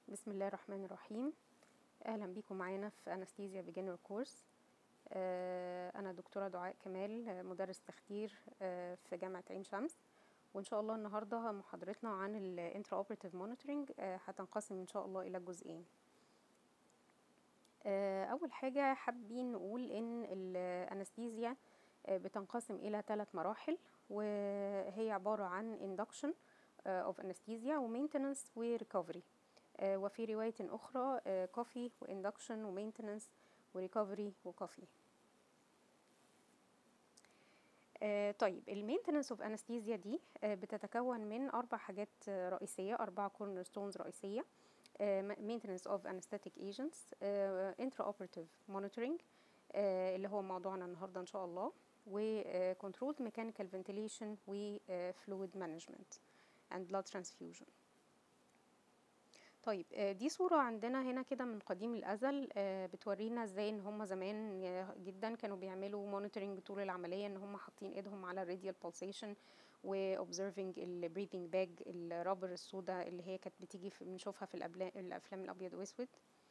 بسم الله الرحمن الرحيم. اهلا بيكم معانا في انستيزيا بيجنر كورس. انا دكتوره دعاء كمال، مدرس تخدير في جامعه عين شمس، وان شاء الله النهارده محاضرتنا عن الانتراوبراتيف مونيتورنج هتنقسم ان شاء الله الى جزئين. اول حاجه حابين نقول ان الانستيزيا بتنقسم الى 3 مراحل، وهي عباره عن induction of anesthesia ومينتننس وريكفري، وفي رواية أخرى كوفي واندكشن ومينتننس وريكفري وكوفي. طيب المينتننس اوف انستيزيا دي بتتكون من 4 حاجات رئيسية، 4 كورنر ستونز رئيسية: maintenance of anesthetic agents، intraoperative monitoring اللي هو موضوعنا النهارده ان شاء الله، و controlled mechanical ventilation و fluid management and blood transfusion. طيب دي صورة عندنا هنا كده من قديم الأزل، بتورينا ازاي ان هم زمان جدا كانوا بيعملوا مونيتورنج طول العملية، ان هم حاطين ايدهم على الراديال pulsation و observing ال breathing bag الرابر السوداء اللي هي كانت بتيجي بنشوفها في الأفلام الأبيض وأسود.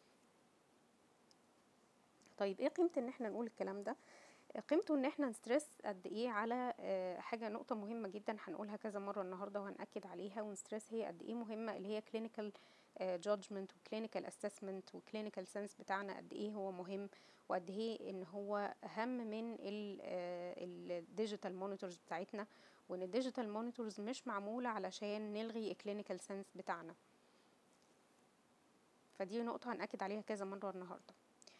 طيب ايه قيمة ان احنا نقول الكلام ده؟ قيمته ان احنا نسترس قد ايه على حاجه، نقطه مهمه جدا هنقولها كذا مره النهارده وهنأكد عليها ونسترس هي قد ايه مهمه، اللي هي clinical judgment وclinical assessment وclinical sense بتاعنا قد ايه هو مهم، وقد ايه ان هو اهم من الديجيتال مونيتورز بتاعتنا، وان الديجيتال مونيتورز مش معموله علشان نلغي الكلينيكال سنس بتاعنا. فدي نقطه هنأكد عليها كذا مره النهارده.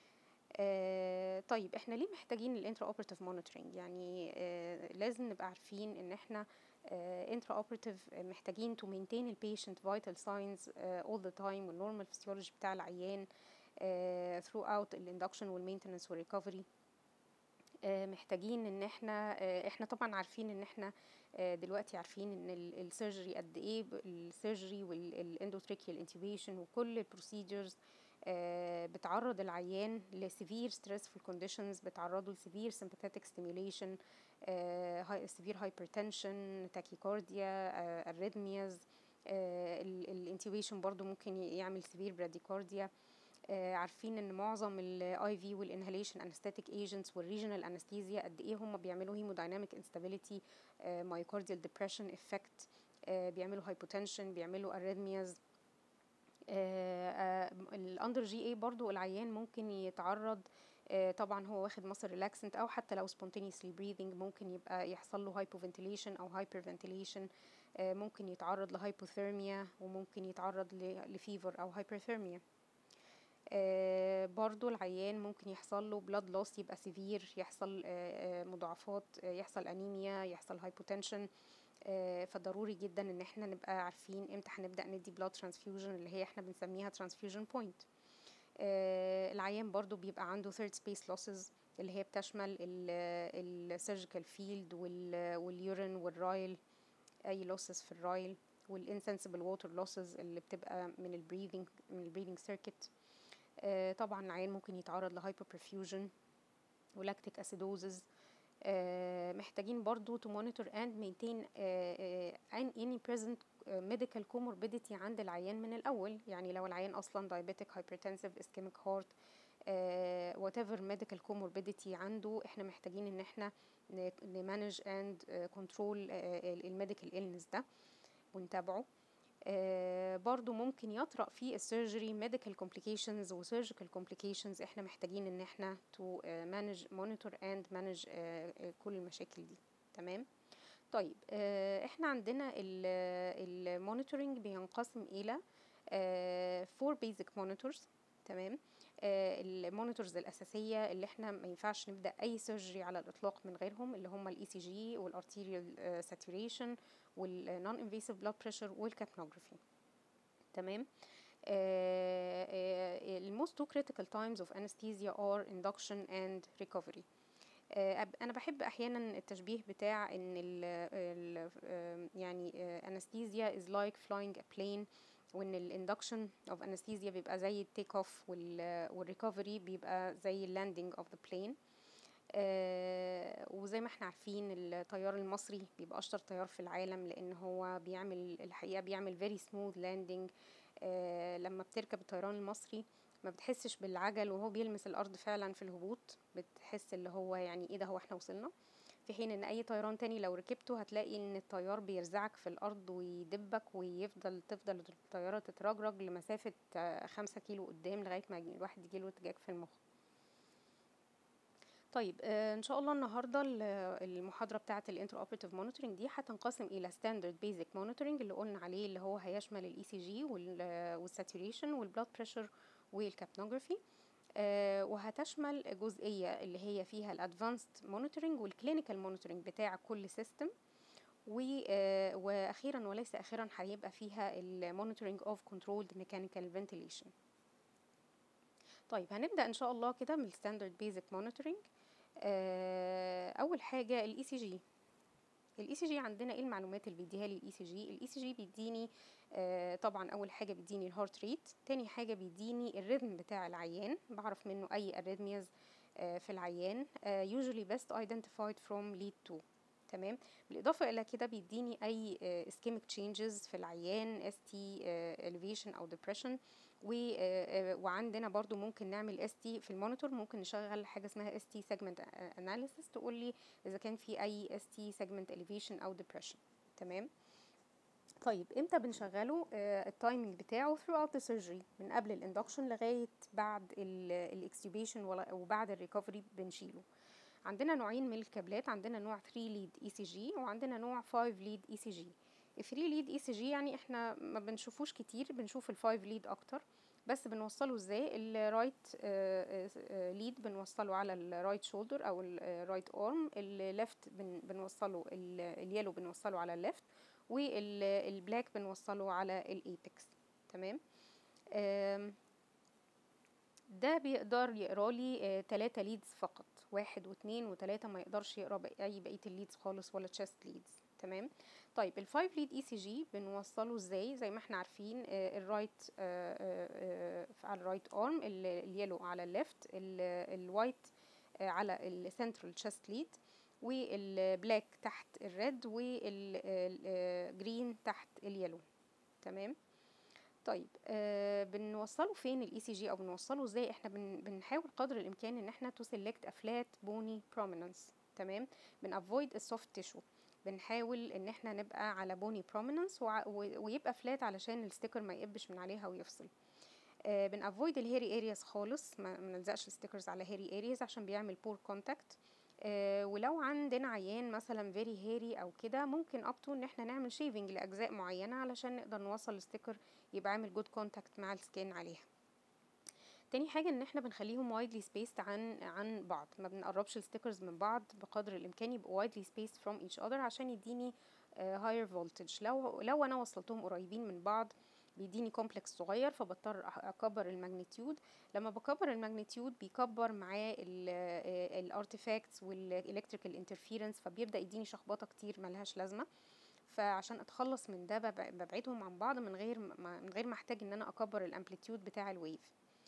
طيب احنا ليه محتاجين الانترا اوبراتيف مونيتورنج؟ يعني لازم نبقى عارفين ان احنا انترا اوبراتيف محتاجين to maintain the patient vital signs all the time والنورمال فيسيولوجي بتاع العيان throughout الاندكشن والمينتنس والريكفري. محتاجين ان احنا طبعا عارفين ان احنا دلوقتي عارفين ان السيرجري قد ايه، السيرجري والاندوتريكيال انتوبيشن وكل البروسيجرز بتعرض العيان لسيفير ستريسفul كونديشنز، بتعرضه لسيفير sympathetic stimulation، سيفير هايبرتنشن، تاكيكارديا، اريثمياز. الانتوبيشن برضو ممكن يعمل سيفير براديكارديا. عارفين ان معظم الاي في والانهاليشن انستاتيك ايجنتس والريجنال انستيزيا قد ايه هم بيعملوا هيمودايناميك انستابيليتي، مايوكارديال ديبريشن افكت، بيعملوا هايبوتنشن، بيعملوا اريثمياز. الاندر جي اي برضو العيان ممكن يتعرض، طبعا هو واخد مصر ريلاكسنت او حتى لو spontaneously breathing ممكن يبقى يحصل له هايبوفنتيليشن او هايبرفنتيليشن، ممكن يتعرض لهايبوثيرميا، وممكن يتعرض لفيفر او هايبرثيرميا. برضو العيان ممكن يحصل له blood loss يبقى سيفير، يحصل مضاعفات، يحصل انيميا، يحصل هايبوتنشن. فضروري جدا ان احنا نبقى عارفين امتى هنبدأ ندي blood transfusion اللي هي احنا بنسميها transfusion point. العيان برضو بيبقى عنده third space losses اللي هي بتشمل السيرجيكال فيلد واليورين والرايل، اي losses في الرايل، والinsensible water losses اللي بتبقى من البريذنج سيركت. طبعا العيان ممكن يتعرض لهايبوبرفيوجن ولاكتيك اسيدوزز. محتاجين برضو to monitor and maintain any present medical comorbidity عند العيان من الأول، يعني لو العيان أصلا diabetic hypertensive ischemic heart whatever medical comorbidity عنده، احنا محتاجين ان احنا نمانج and control الميديكال illness ده ونتابعه. برضو ممكن يطرأ في السيرجري medical complications و surgical complications، احنا محتاجين ان احنا to monitor and manage كل المشاكل دي. تمام. طيب احنا عندنا المونيتورنج بينقسم الى 4 basic monitors. تمام. المونيتورز الاساسيه اللي احنا ما ينفعش نبدا اي سيرجري على الاطلاق من غيرهم، اللي هم الاي سي جي والارتيريال ساتوريشن والنون انفيسيف بلاد بريشر والكابنوجرافي. تمام. الموست 2 critical times of anesthesia are induction and recovery. انا بحب احيانا التشبيه بتاع ان يعني anesthesia is like flying a plane، وان الاندكشن اوف انستيزيا بيبقى زي التيك اوف، والريكفري بيبقى زي اللاندنج اوف ذا بلين. وزي ما احنا عارفين الطيار المصري بيبقى اشطر طيار في العالم، لان هو الحقيقه بيعمل very smooth landing لما بتركب الطيران المصري ما بتحسش بالعجل وهو بيلمس الارض فعلا في الهبوط، بتحس اللي هو يعني ايه ده، هو احنا وصلنا. في حين ان اي طيران تاني لو ركبته هتلاقي ان الطيار بيرزعك في الارض ويدبك، تفضل الطيارة تترجرج لمسافة 5 كيلو قدام لغاية ما الواحد يجيله ارتجاج في المخ. طيب ان شاء الله النهارده المحاضره بتاعه الانتراوبريتيف مونيتورنج دي هتنقسم الى ستاندرد بيزك مونيتورنج اللي قلنا عليه، اللي هو هيشمل الاي سي جي والساتوريشن والبلاد بريشر والكابنوجرافي، وهتشمل جزئيه اللي هي فيها الادفانسد مونيتورنج والكلينيكال مونيتورنج بتاع كل سيستم، واخيرا وليس اخيرا هيبقى فيها المونيتورنج اوف كنترولد ميكانيكال فنتيليشن. طيب هنبدا ان شاء الله كده من الستاندرد بيزك مونيتورنج. اول حاجه الاي سي جي. الاي سي جي عندنا ايه المعلومات اللي بيديها لي الاي سي جي؟ الاي سي جي بيديني طبعا اول حاجه بيديني الهارت ريت، تاني حاجه بيديني الريتم بتاع العيان، بعرف منه اي اريثمياز في العيان usually best identified from lead to. تمام. بالاضافه الى كده بيديني اي ischemic changes في العيان، ST elevation او depression، وعندنا برضو ممكن نعمل ST في المونيتور، ممكن نشغل حاجه اسمها ST segment analysis تقول لي اذا كان في اي ST segment elevation او depression. تمام. طيب امتى بنشغله؟ التايمنج بتاعه throughout the surgery، من قبل الاندكشن لغايه بعد الاكستوبيشن وبعد الريكفري بنشيله. عندنا نوعين من الكابلات، عندنا نوع 3 ليد اي سي جي وعندنا نوع 5 ليد اي سي جي. ال 3 ليد اي سي جي يعني احنا ما بنشوفوش كتير، بنشوف ال 5 ليد اكتر. بس بنوصله ازاي؟ الرايت ليد بنوصله على الرايت شولدر او الرايت ارم، الليفت بنوصله اليلو بنوصله على الليفت، والبلاك بنوصله على الايبكس. تمام. ده بيقدر يقرا لي 3 ليدز فقط، 1 و2 و3، ما يقدرش يقرا اي بقيه الليدز خالص ولا تشيست ليدز. تمام. طيب ال5 ليد اي سي جي بنوصله ازاي؟ زي ما احنا عارفين الرايت على الرايت ارم، اليلو على الليفت، الوايت على السنترال تشيست ليد، والبلاك تحت الريد، والجرين تحت اليلو. تمام. طيب بنوصله فين الاي سي جي او بنوصله ازاي؟ احنا بنحاول قدر الامكان ان احنا تو سيلكت افلات بوني بروميننس. تمام. بنافويد السوفت تيشو، بنحاول ان احنا نبقى على بوني بروميننس ويبقى فلات علشان الستيكر ما يقبش من عليها ويفصل. بنافويد الهيري ارياز خالص، ما نلزقش الستيكرز على هيري ارياز عشان بيعمل بور كونتاكت. ولو عندنا عيان مثلا فيري هيري او كده، ممكن ابتو ان احنا نعمل شيفنج لاجزاء معينه علشان نقدر نوصل الستيكر يبقى عامل جود كونتاكت مع السكين عليها. تاني حاجه ان احنا بنخليهم وايدلي سبيسد عن بعض، ما بنقربش الستيكرز من بعض بقدر الامكان، يبقوا وايدلي سبيسد فروم ايتش اذر عشان يديني هاير فولتج. لو انا وصلتهم قريبين من بعض بيديني كومبلكس صغير، فبضطر اكبر الماجنتيود. لما بكبر الماجنتيود بيكبر معاه الارتيفاكتس والالكتريكال انترفيرنس، فبيبدا يديني شخبطه كتير ملهاش لازمه. فعشان اتخلص من ده ببعدهم عن بعض من غير ما احتاج ان انا اكبر الامبليتيود بتاع الويف.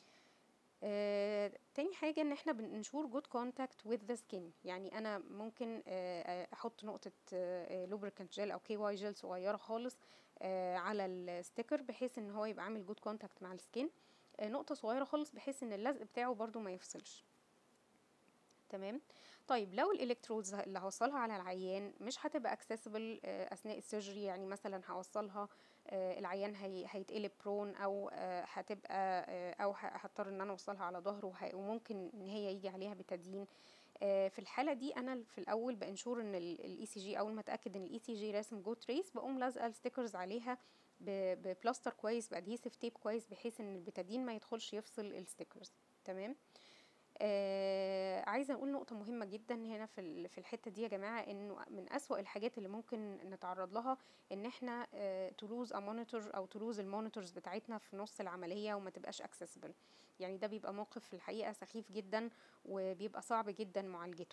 تاني حاجة ان احنا بنشور جود كونتاكت with the skin، يعني انا ممكن احط نقطة lubricant جel او كي واي جل صغيرة خالص على الستيكر بحيث ان هو يبقى عامل جود كونتاكت مع السكين، نقطة صغيرة خالص بحيث ان اللزق بتاعه برضو ما يفصلش. تمام. طيب لو الالكترودز اللي هوصلها على العيان مش هتبقى accessible اثناء السيرجري، يعني مثلا هوصلها العيان هيتقلب برون، او هتبقى او هضطر ان انا اوصلها على ظهره وممكن ان هي يجي عليها بتدين. في الحاله دي انا في الاول بانشور ان الاي سي جي، اول ما اتاكد ان الاي سي جي راسم جو تريس، بقوم لازقه الستيكرز عليها ببلاستر كويس، بادهيسيف تيب كويس، بحيث ان البتادين ما يدخلش يفصل الستيكرز. تمام. عايزه اقول نقطه مهمه جدا هنا في الحته دي يا جماعه، انه من اسوأ الحاجات اللي ممكن نتعرض لها ان احنا تلوز مونيتور او تلوز المونيتورز بتاعتنا في نص العمليه وما تبقاش اكسسبل. يعني ده بيبقى موقف في الحقيقه سخيف جدا وبيبقى صعب جدا معالجته.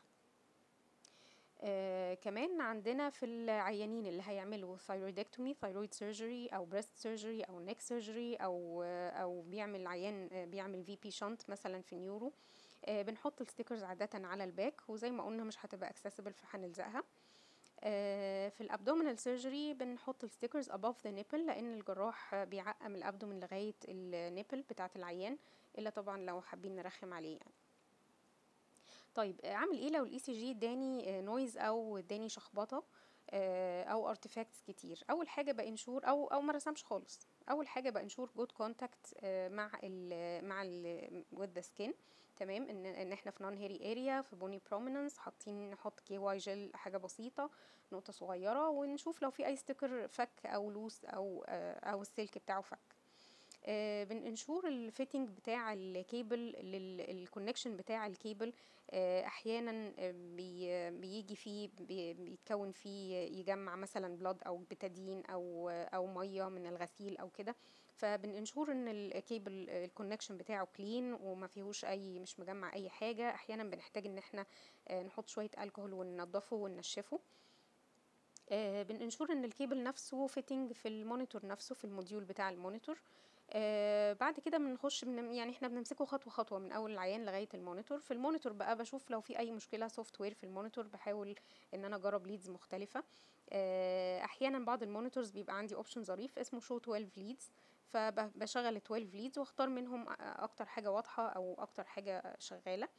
كمان عندنا في العيانين اللي هيعملوا ثايرويدكتومي، ثايرويد سيرجري او بريست سيرجري او نيك سيرجري او بيعمل عيان بيعمل في بي شنت مثلا في نيورو، بنحط الستيكرز عادة على الباك، وزي ما قلنا مش هتبقى اكسسبل فهنلزقها. في الابدومينال سيرجري بنحط الستيكرز above the nipple، لان الجراح بيعقم الابدومين لغايه النيبل بتاعه العيان، الا طبعا لو حابين نرخم عليه يعني. طيب اعمل ايه لو الاي سي جي اداني نويز او اداني شخبطه او ارتفاكتس كتير؟ اول حاجه بانشور او ما رسمش خالص. اول حاجه بانشور جود كونتاكت مع ال with the skin، تمام، ان احنا في نون هيري اريا، في بوني بروميننس، نحط كي واي جل، حاجه بسيطه، نقطه صغيره، ونشوف لو في اي ستيكر فك او لوس او السلك بتاعه فك. بننشور الفيتنج بتاع الكيبل، الكونكشن بتاع الكيبل احيانا بيجي فيه بيتكون فيه يجمع مثلا بلاد او بتادين او ميه من الغسيل او كده، فبننشور ان الكيبل الكونكشن بتاعه كلين وما فيهوش مش مجمع اي حاجه. احيانا بنحتاج ان احنا نحط شويه الكحول وننضفه وننشفه. بننشور ان الكيبل نفسه فيتنج في المونيتور نفسه، في الموديول بتاع المونيتور. بعد كده بنخش يعني احنا بنمسكه خطوه خطوه من اول العيان لغايه المونيتور. في المونيتور بقى بشوف لو في اي مشكله سوفت وير في المونيتور، بحاول ان انا اجرب ليدز مختلفه. احيانا بعض المونيتورز بيبقى عندي اوبشن ظريف اسمه شو 12 ليدز، فبشغل ال 12 ليدز واختار منهم اكتر حاجه واضحه او اكتر حاجه شغاله.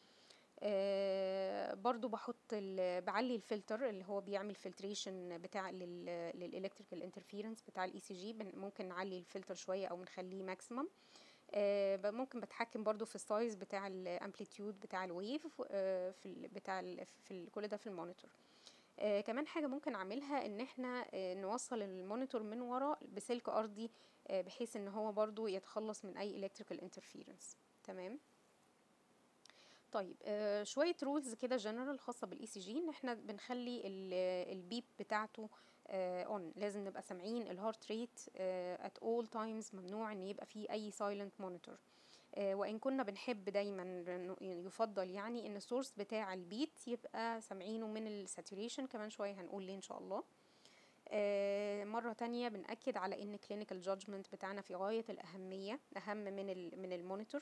برضو بعلي الفلتر اللي هو بيعمل فلتريشن بتاع للالكتريكال انترفيرنس بتاع الاي سي جي، ممكن نعلي الفلتر شويه او نخليه ماكسيمم. ممكن بتحكم برضو في السايز بتاع الامبليتيود بتاع الويف كل ده في المونيتور. كمان حاجه ممكن اعملها ان احنا نوصل المونيتور من ورا بسلك ارضي، بحيث ان هو برضو يتخلص من اي الكتريكال انترفيرنس. تمام. طيب شويه رولز كده جنرال خاصه بالاي سي جي، ان احنا بنخلي البيب بتاعته اون، لازم نبقى سامعين الهارت ريت ات اول تايمز، ممنوع ان يبقى فيه اي سايلنت مونيتور. وان كنا بنحب دايما يفضل يعني ان السورس بتاع البيت يبقى سامعينه من الساتوريشن، كمان شويه هنقول ليه ان شاء الله. مرة تانية بنأكد على ان clinical judgment بتاعنا في غاية الأهمية، أهم من المونيتور.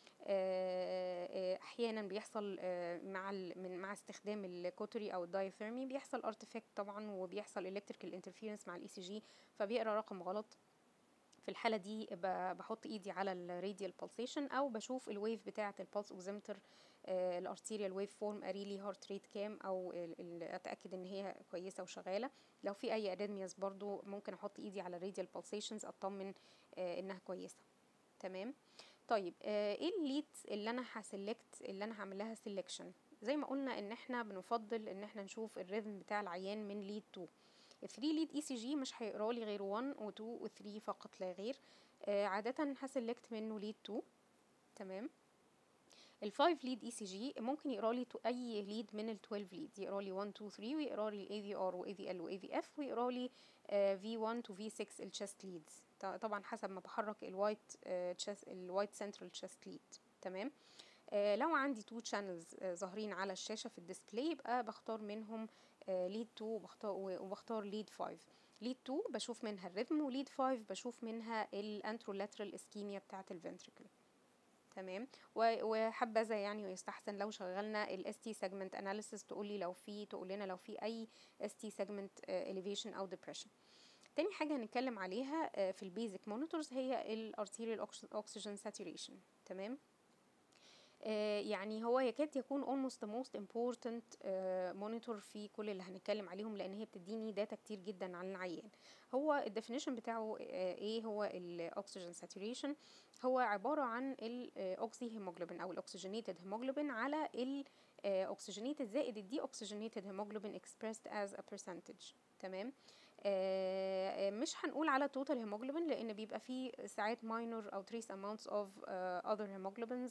احيانا بيحصل مع استخدام الكوتري او الدايثيرمي بيحصل ارتفاكت طبعا، وبيحصل الكتريكال انترفيرنس مع الاي سي جي، فبيقرا رقم غلط. في الحاله دي بحط ايدي على الراديال بالسيشن، او بشوف الويف بتاعه البلس اوكسيمتر، الارتيريال ويف فورم اريلي هارت ريت كام، او اتاكد ان هي كويسه وشغاله. لو في اي اريثمياز برضو ممكن احط ايدي على الراديال بالسيشنز اطمن انها كويسه. تمام. طيب ايه الليد اللي انا هسلكت، اللي انا هعمل لها سيلكشن؟ زي ما قلنا ان احنا بنفضل ان احنا نشوف الريذم بتاع العيان من ليد 2. ال 3 ليد اي سي جي مش هيقرا لي غير 1 و 2 و 3 فقط لا غير. عاده هسلكت منه ليد 2. تمام. ال 5 ليد اي سي جي ممكن يقرا لي اي ليد من ال 12 ليد، يقرا لي 1 2 3، ويقرا لي الاي في ار واي في ال واي في اف، ويقرا لي في 1 تو في 6 الشيست ليدز، طبعا حسب ما بحرك الوايت سنترال تشيست ليد. تمام. لو عندي 2 channels ظاهرين على الشاشة في الديسبلاي، يبقى بختار منهم ليد 2 وبختار ليد 5. ليد 2 بشوف منها الريتم، وليد 5 بشوف منها الانترولاترال اسكيميا بتاعة الفنتريكل. تمام. وحبذا يعني ويستحسن لو شغلنا الاس تي سيجمنت اناليسيس، تقول لنا لو في اي اس تي سيجمنت elevation او depression. تاني حاجة هنتكلم عليها في البيزك مونيتورز هي الارتيريال اوكسجين ساتوريشن. تمام. يعني هو يكاد يكون almost the most important monitor في كل اللي هنتكلم عليهم، لان هي بتديني داتا كتير جدا عن العيان. هو الديفينيشن بتاعه ايه؟ هو الاكسجين ساتوريشن هو عبارة عن الاوكسي هيموجلوبين او الاكسجينيتد هيموجلوبين على الاكسجينيتد زائد الدي اوكسجينيتد هيموجلوبين expressed as a percentage. تمام. مش هنقول على total hemoglobin لان بيبقى فيه ساعات minor او trace amounts of other hemoglobins،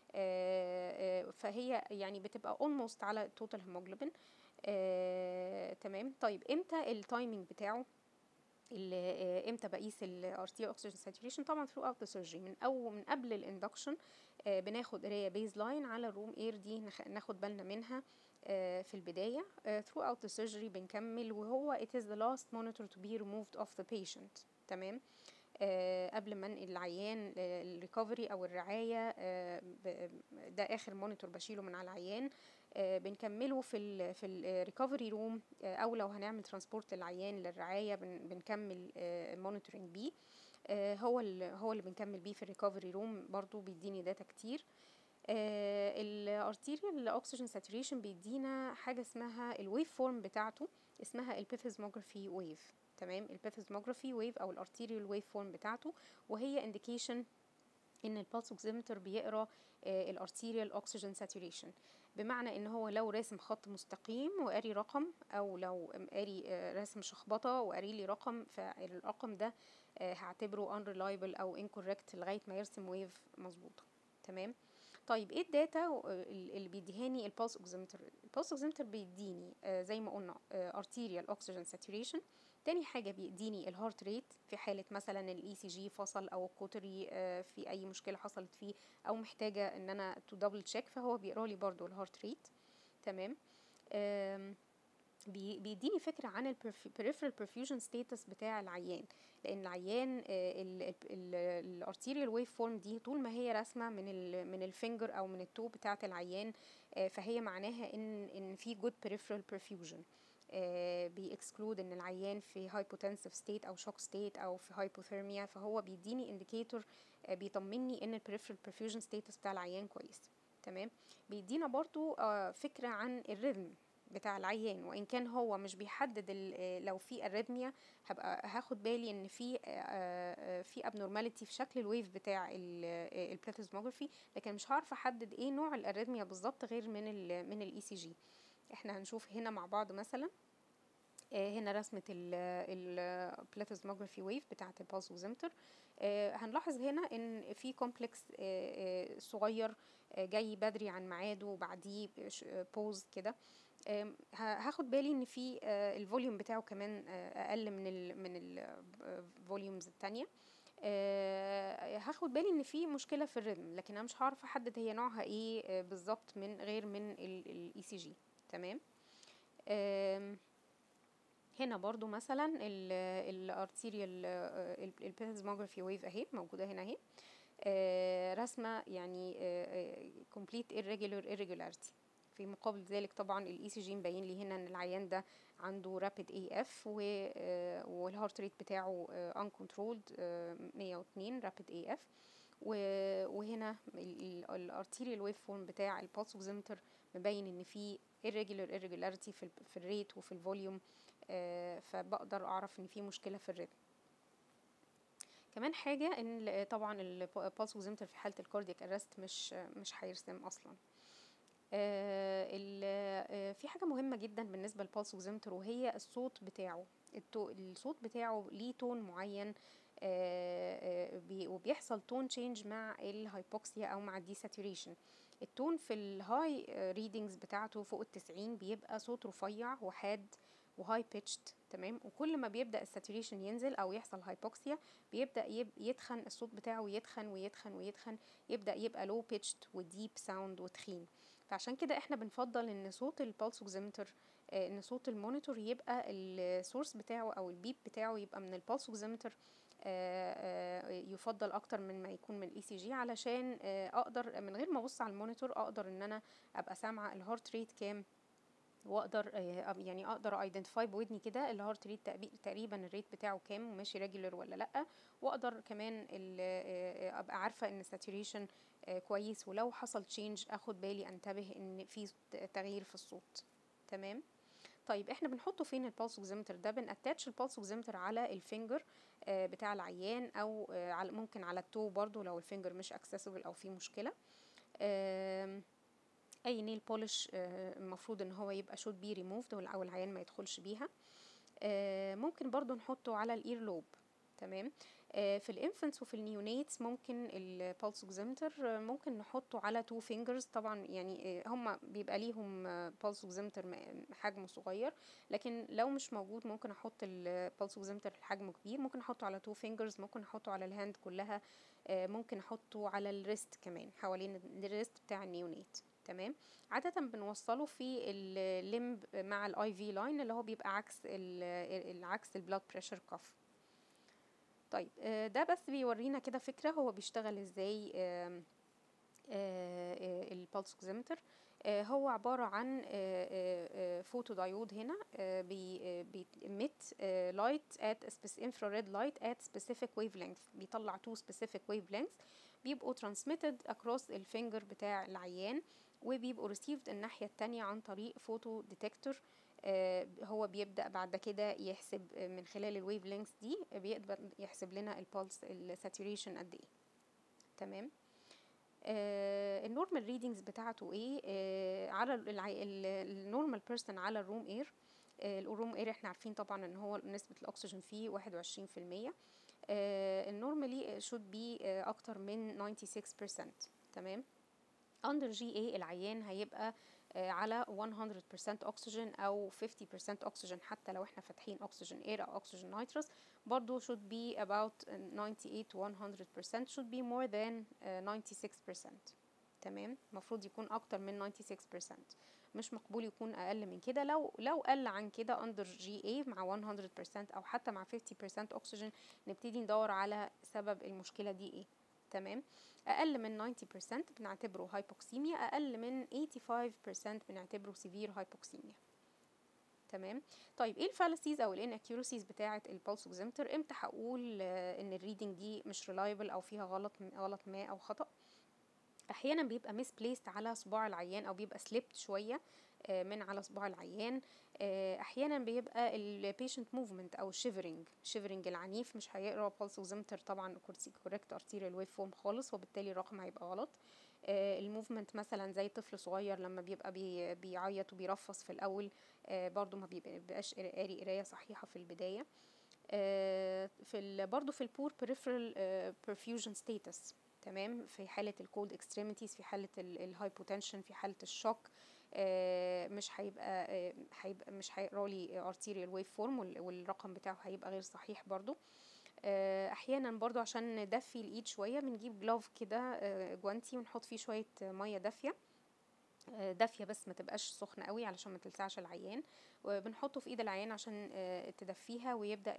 فهي يعني بتبقى almost على total hemoglobin. تمام. طيب امتى التايمينج بتاعه؟ امتى بقيس الارتيريال اوكسجين ساتوريشن؟ طبعا throughout the surgery، من قبل الاندكشن بناخد قرايه بيز لاين على الروم اير دي، ناخد بالنا منها في البدايه. throughout the surgery بنكمل، وهو it is the last monitor to be removed of the patient. تمام. قبل ما انقل العيان الريكفري او الرعايه. ده اخر مونيتور بشيله من على العيان. بنكمله في الريكفري روم، او لو هنعمل ترانسبورت للعيان للرعايه بنكمل مونيتورنج بيه. هو اللي بنكمل بيه في الريكفري روم، برضو بيديني داتا كتير. الارتيريال اوكسجين ساتوريشن بيدينا حاجه اسمها الويف فورم بتاعته، اسمها البيثيزموجرافي ويف. تمام، البيثيزموجرافي ويف او الارتيريال ويف فورم بتاعته، وهي انديكيشن ان البلس اوكسيمتر بيقرا الارتيريال اوكسجين ساتوريشن، بمعنى ان هو لو راسم خط مستقيم وقاري رقم، او لو قاري راسم شخبطه وقاري لي رقم، فالرقم ده هعتبره unreliable او incorrect لغايه ما يرسم ويف مظبوطه. تمام. طيب ايه الداتا اللي بيديهاني البلس اوكسيمتر؟ البلس اوكسيمتر بيديني زي ما قلنا arterial oxygen saturation. تاني حاجه بيديني الهارت ريت في حاله مثلا الاي سي جي فصل، او الكوتري في اي مشكله حصلت فيه، او محتاجه ان انا تو دبل تشيك، فهو بيقرا لي برده الهارت ريت. تمام. بيديني فكره عن البريفرال perfusion status بتاع العيان، لان العيان الارتيريال ويف فورم دي طول ما هي رسمه من الفينجر او من التو بتاعه العيان، فهي معناها ان في جود peripheral perfusion. بيكسكلود ان العيان في hypotensive state او shock state او في hypothermia، فهو بيديني انديكيتور بيطمني ان البريفرال perfusion status بتاع العيان كويس. تمام. بيدينا برضو فكره عن الريتم بتاع العيان، وان كان هو مش بيحدد لو في اريثميا هاخد بالي ان في abnormality في شكل الويف بتاع البليثيزموجرافي، لكن مش هعرف احدد ايه نوع الاريثميا بالظبط غير من الاي سي جي. احنا هنشوف هنا مع بعض مثلا، هنا رسمة البليثيزموجرافي ويف بتاعة البلس اوكسيمتر. هنلاحظ هنا ان في كومبلكس صغير جاي بدري عن ميعاده، وبعديه بوز كده. هاخد بالي ان في الفوليوم بتاعه كمان اقل من الفوليومز التانية. هاخد بالي ان في مشكله في الريتم، لكن انا مش هعرف احدد هي نوعها ايه بالظبط من غير من الاي سي جي. تمام. هنا برضو مثلا الارتيريال البليثيزموجرافي ويف اهي موجوده هنا اهي، رسمه يعني complete irregularity. في مقابل ذلك طبعا الاي سي جي مبين لي هنا ان العيان ده عنده رابيد اي اف، والهارت ريت بتاعه uncontrolled 102 رابيد اي اف. وهنا الارتيريال ويف فورم بتاع البلس اوكسيمتر مبين ان في irregularity في الريت وفي الفوليوم، فبقدر اعرف ان في مشكله في الريتم. كمان حاجه ان طبعا البلس اوكسيمتر في حاله الكاردياك ارست مش هيرسم اصلا. في حاجه مهمه جدا بالنسبه للبلس اوكسيمتر، وهي الصوت بتاعه. الصوت بتاعه ليه تون معين، وبيحصل تون تشينج مع الهايبوكسيا او مع الديساتوريشن. التون في الهاي ريدنجز بتاعته فوق ال90 بيبقى صوت رفيع وحاد وهاي بيتشد. تمام. وكل ما بيبدا الساتوريشن ينزل او يحصل هايبوكسيا بيبدا يتخن الصوت بتاعه، يتخن ويتخن ويتخن، يبدا يبقى لو بيتشد وديب ساوند وتخين. فعشان كده احنا بنفضل ان صوت البلس اوكسيمتر، ان صوت المونيتور يبقى السورس بتاعه او البيب بتاعه يبقى من البلس اوكسيمتر، يفضل اكتر من ما يكون من الاي سي جي، علشان اقدر من غير ما ابص على المونيتور اقدر ان انا ابقى سامعه الهارت ريت كام، واقدر يعني اقدر ايدنتيفاي بودني كده الهارت ريت تقريبا الريت بتاعه كام وماشي ريجولر ولا لا، واقدر كمان ابقى عارفه ان الساتوريشن كويس، ولو حصل تشينج اخد بالي انتبه ان في تغيير في الصوت. تمام. طيب احنا بنحطه فين البلس اوكسيمتر ده؟ بناتاتش البلس اوكسيمتر على الفينجر بتاع العيان، او ممكن على التو برضو لو الفينجر مش اكسسبل او في مشكله. اي نيل بولش المفروض ان هو يبقى شود بي ريموفد او العيان ما يدخلش بيها. ممكن برضو نحطه على الاير لوب. تمام. في الانفنتس وفي النيونيتس ممكن البلس اوكسيمتر ممكن نحطه على 2 فينجرز. طبعا يعني هم بيبقى ليهم بلس اوكسيمتر حجمه صغير، لكن لو مش موجود ممكن احط البلس اوكسيمتر حجمه كبير، ممكن احطه على 2 فينجرز، ممكن احطه على الهاند كلها، ممكن احطه على الريست كمان حوالين الريست بتاع النيونيت. تمام. عادة بنوصله في الليمب مع الاي في لاين اللي هو بيبقى عكس البلاد بريشر كف. طيب ده بس بيورينا كده فكرة هو بيشتغل ازاي. البلس اوكسيمتر هو عبارة عن فوتو دايود هنا بيميت light at infrared light at specific wavelength، بيطلع 2 specific wavelengths بيبقوا transmitted across الفينجر بتاع العيان، وبيبقوا received الناحية التانية عن طريق فوتو ديتكتور. هو بيبدأ بعد كده يحسب من خلال الويف لينكس دي، بيقدر يحسب لنا البلس الساتوريشن قد ايه. تمام. النورمال ريدنجز بتاعته ايه؟ على النورمال بيرسون على الروم اير. الروم اير احنا عارفين طبعا ان هو نسبة الاكسجين فيه 21%. النورمالي should be اكتر من 96%. تمام. under GA العيان هيبقى على 100% أكسجين أو 50% أكسجين، حتى لو احنا فاتحين أكسجين اير أو أكسجين نيتروس برضو should be about 98 to 100%، should be more than 96%. تمام. المفروض يكون أكتر من 96%، مش مقبول يكون أقل من كده. لو قل عن كده under GA مع 100% أو حتى مع 50% أكسجين نبتدي ندور على سبب المشكلة دي ايه. تمام. اقل من 90% بنعتبره هايبوكسيميا، اقل من 85% بنعتبره سيفير هايبوكسيميا. تمام. طيب ايه الفالسيز او الاناكيورسيز بتاعه البلس اوكسيمتر؟ امتى هقول ان الريدنج دي مش ريلايبل او فيها غلط ما او خطأ؟ احيانا بيبقى misplaced على صباع العيان او بيبقى سليبت شويه من على صباع العيان. احيانا بيبقى البيشنت موفمنت او شيفرنج العنيف، مش هيقرا بلس اوكسيمتر طبعا كوريكت ارتيريال ويف فورم خالص، وبالتالي الرقم هيبقى غلط. الموفمنت مثلا زي طفل صغير لما بيبقى بيعيط وبيرفص في الاول، برضو ما بيبقاش قاري قرايه صحيحه في البدايه. برضو في البور peripheral perfusion status. تمام. في حالة الكولد اكستريميتيز، في حالة الهايبوتنشن، في حالة الشوك، مش هيقرا لي ارتيريال ويف فورم، والرقم بتاعه هيبقى غير صحيح برضو. احيانا برضو عشان ندفي الايد شويه بنجيب جلوف كده جوانتي ونحط فيه شويه ميه دافيه بس ما تبقاش سخنه قوي علشان ما تلسعش العيان، وبنحطه في ايد العيان عشان تدفيها ويبدا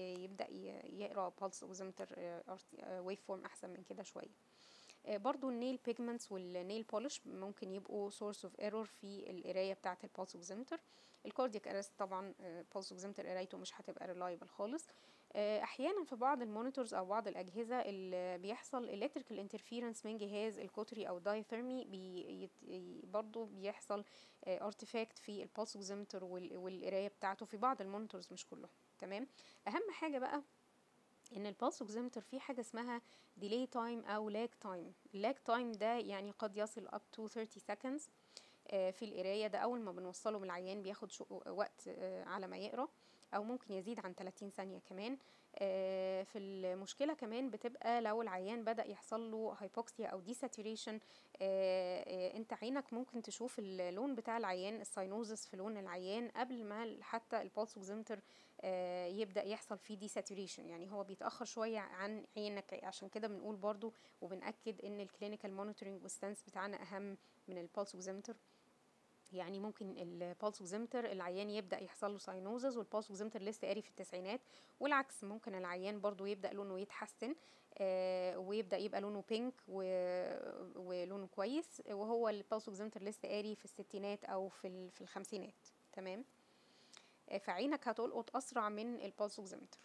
يقرا بلس اوكسيمتر ويف فورم احسن من كده شويه. برضو النيل بيجمنتس والنيل بولش ممكن يبقوا سورس اوف ايرور في القرايه بتاعه البلس اوكسيمتر. الكاردياك ارست طبعا بلس اوكسيمتر قرايته مش هتبقى ريلايبل خالص. احيانا في بعض المونيتورز او بعض الاجهزه اللي بيحصل الكتريكال انترفيرنس من جهاز الكوتري او دايثيرمي، برضو بيحصل ارتفاكت في البلس اوكسيمتر والقرايه بتاعته في بعض المونيتورز مش كلهم. تمام. اهم حاجه بقى ان البلس اوكسيمتر فيه حاجه اسمها ديلي تايم او لاج تايم. اللاج تايم ده يعني قد يصل up to 30 seconds في القرايه. ده اول ما بنوصله من العيان بياخد وقت على ما يقرا، او ممكن يزيد عن 30 ثانيه كمان. في المشكله كمان بتبقى لو العيان بدا يحصل له هايبوكسيا او ديساتوريشن. انت عينك ممكن تشوف اللون بتاع العيان، الساينوزس في لون العيان قبل ما حتى البلس اوكسيمتر يبدا يحصل فيه ديساتوريشن، يعني هو بيتاخر شويه عن عينك. عشان كده بنقول برضو وبنأكد ان الكلينيكال مونيتورنج والستانس بتاعنا اهم من البلس اوكسيمتر. يعني ممكن البلس اوكسيمتر العيان يبدا يحصل له ساينوزز والبلس اوكسيمتر لسه قاري في التسعينات، والعكس ممكن العيان برضو يبدا لونه يتحسن ويبدا يبقى لونه بينك ولونه كويس، وهو البلس اوكسيمتر لسه قاري في الستينات او في الخمسينات. تمام. فعينك هتلقط اسرع من البلس اوكسيمتر.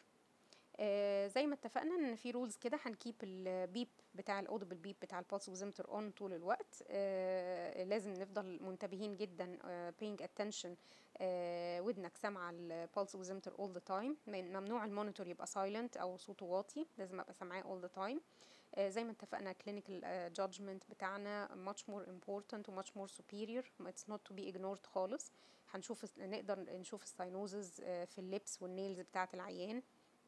زي ما اتفقنا ان في رولز كده، هنكيب البيب بتاع الاودبل بيب بتاع البلس اوكسيمتر اون طول الوقت. لازم نفضل منتبهين جدا paying attention، ودنك سامعه البلس اوكسيمتر all the time. ممنوع المونيتور يبقى silent او صوته واطي، لازم ابقى سامعاه all the time. زي ما اتفقنا clinical judgment بتاعنا much more important و much more superior. it's not to be ignored خالص. نقدر نشوف الساينوزز في الليبس والنيلز بتاعه العيان.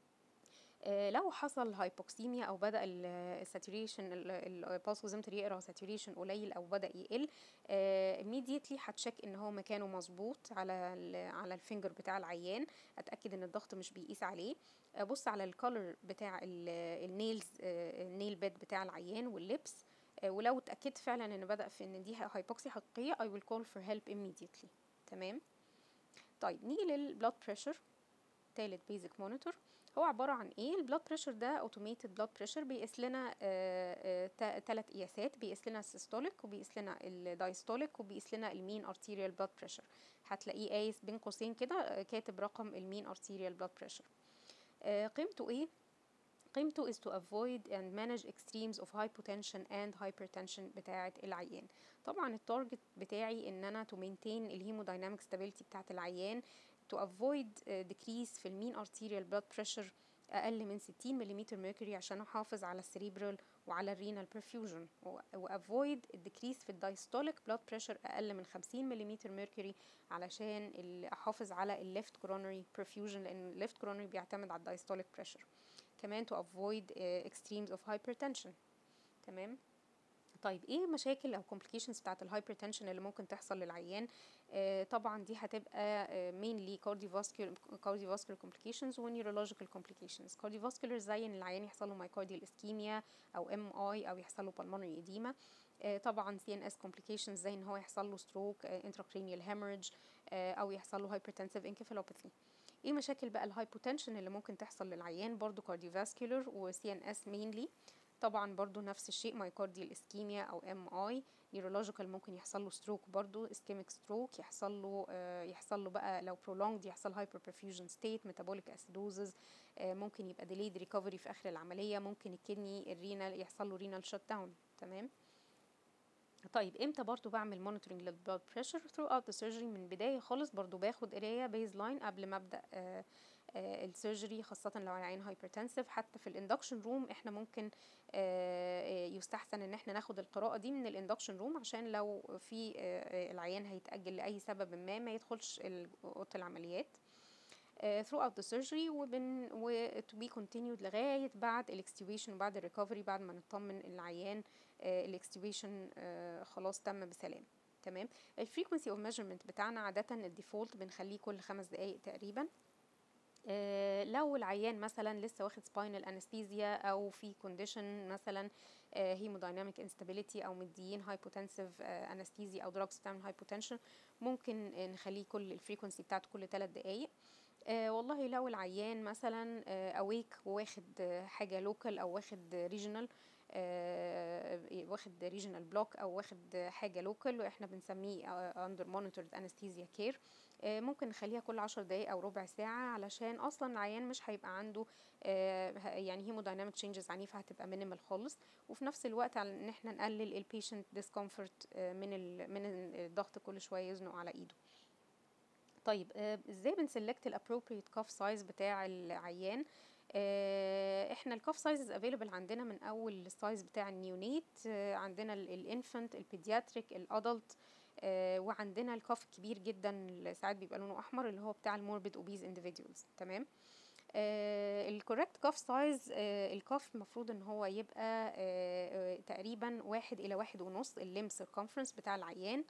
لو حصل هايبوكسيميا او بدا الساتوريشن البلس اوكسيمتر يقرا ساتوريشن قليل او بدا يقل، immediately هتشيك ان هو مكانه مظبوط على الفينجر بتاع العيان، اتاكد ان الضغط مش بيقيس عليه. بص على الكولر بتاع النيلز، النيل بيد بتاع العيان واللبس، ولو اتاكدت فعلا ان بدا في ان دي هايبوكسيا حقيقيه I will call for help immediately. تمام. طيب نيجي للبلاد بريشر، تالت بيزك مونيتور. هو عباره عن ايه؟ البلاد بريشر ده اوتوميتد بلاد بريشر، بيقيس لنا 3 قياسات، بيقيس لنا السيستوليك وبيقيس لنا الدايستوليك وبيقيس لنا المين ارتيريال بلاد بريشر. هتلاقيه قايس بين قوسين كده كاتب رقم المين ارتيريال بلاد بريشر. قيمته ايه؟ قيمته is to avoid and manage extremes of hypotension and hypertension بتاعة العيان. طبعا التارجت بتاعي ان انا to maintain الهيمودايناميك stability بتاعة العيان، to avoid decrease في المين arterial blood pressure اقل من 60 ملم mercury عشان احافظ على السريبرال وعلى الرينال perfusion، و avoid decrease في الدايستوليك blood pressure اقل من 50 ملم mercury علشان احافظ على left coronary perfusion، لان left coronary بيعتمد على الدايستوليك pressure. كمان to avoid extremes of hypertension. تمام. طيب ايه مشاكل او complications بتاعت الهايبرتنشن اللي ممكن تحصل للعيان؟ طبعا دي هتبقى mainly cardiovascular complications و neurological complications. cardiovascular زي ان العيان يحصل له myocardial ischemia او MI او يحصل له pulmonary edema. طبعا CNS complications زي ان هو يحصل له stroke، intracranial hemorrhage، او يحصل له hypertensive encephalopathy. ايه مشاكل بقى الهايبوتنشن اللي ممكن تحصل للعيان؟ برضو cardiovascular و CNS mainly. طبعا برضو نفس الشيء myocardial ischemia او MI. neurological ممكن يحصل له stroke، برضو ischemic stroke، يحصل له بقى لو prolonged يحصل hyperperfusion state، metabolic acidosis، ممكن يبقى delayed recovery في اخر العملية، ممكن الكدني الرينال يحصل له renal shutdown. تمام. طيب امتى برضو بعمل مونيتورنج للبلاد بريشر؟ throughout the surgery، من بداية خالص برضو باخد قراية بيز لاين قبل ما ابدا السيرجري، خاصة لو العيان هايبرتنسيف. حتى في الاندكشن روم احنا ممكن يستحسن ان احنا ناخد القراءة دي من الاندكشن روم عشان لو في العيان هيتأجل لأي سبب ما يدخلش اوضة العمليات. throughout the surgery to be continued لغاية بعد الاكستيويشن وبعد الريكفري، بعد ما نطمن العيان الاكستيويشن خلاص تم بسلام. تمام. الفريكونسي اوف ميجرمنت بتاعنا عادة الديفولت بنخليه كل 5 دقايق تقريبا. لو العيان مثلا لسه واخد سباينال انستيزيا او في كونديشن مثلا هيمودايناميك انستابيليتي او مديين هايبوتنسيف انستيزيا او دراجز بتعمل هايبوتنشن، ممكن نخليه كل الفريكونسي بتاعته كل 3 دقايق. والله لو العيان مثلا اويك وواخد حاجه لوكال او واخد ريجونال، واخد ريجونال بلوك او واخد حاجه لوكال واحنا بنسميه اندر مونيتورد انستيزيا كير، ممكن نخليها كل 10 دقايق او ربع ساعه علشان اصلا العيان مش هيبقى عنده يعني هيمودايناميك تشينجز عنيفه، هتبقى مينيمال خالص، وفي نفس الوقت على ان احنا نقلل البيشنت ديسكومفورت من الضغط كل شويه يزنق على ايده. طيب ازاي بنسلكت الابروبريت كاف سايز بتاع العيان؟ احنا الكاف سايزز افيلبل عندنا من اول السايز بتاع النيونيت، عندنا الانفنت، البيدياتريك، الادلت، وعندنا الكاف الكبير جدا ساعات بيبقى لونه احمر اللي هو بتاع الموربيد اوبيز انديفيديولز. تمام. الكوريكت كاف سايز، الكاف المفروض ان هو يبقى تقريبا 1 إلى 1.5 الليمب سيركمفرنس بتاع العيان،